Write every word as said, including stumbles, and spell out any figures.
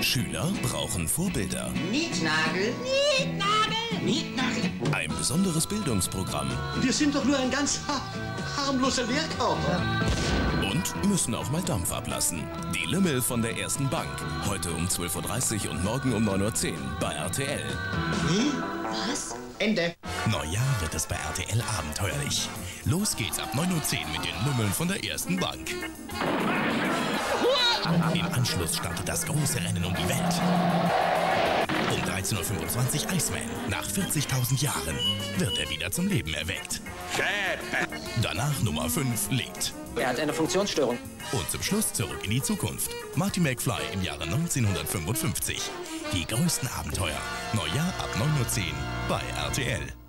Schüler brauchen Vorbilder. Nietnagel. Nietnagel. Nietnagel. Ein besonderes Bildungsprogramm. Wir sind doch nur ein ganz ha harmloser Lehrkörper. Und müssen auch mal Dampf ablassen. Die Lümmel von der Ersten Bank. Heute um zwölf Uhr dreißig und morgen um neun Uhr zehn bei R T L. Hm? Was? Ende. Neujahr wird es bei R T L abenteuerlich. Los geht's ab neun Uhr zehn mit den Lümmeln von der Ersten Bank. Im Anschluss startet das große Rennen um die Welt. Um dreizehn Uhr fünfundzwanzig Iceman. Nach vierzigtausend Jahren wird er wieder zum Leben erweckt. Danach Nummer fünf lebt. Er hat eine Funktionsstörung. Und zum Schluss zurück in die Zukunft. Marty McFly im Jahre neunzehnhundertfünfundfünfzig. Die größten Abenteuer. Neujahr ab neun Uhr zehn bei R T L.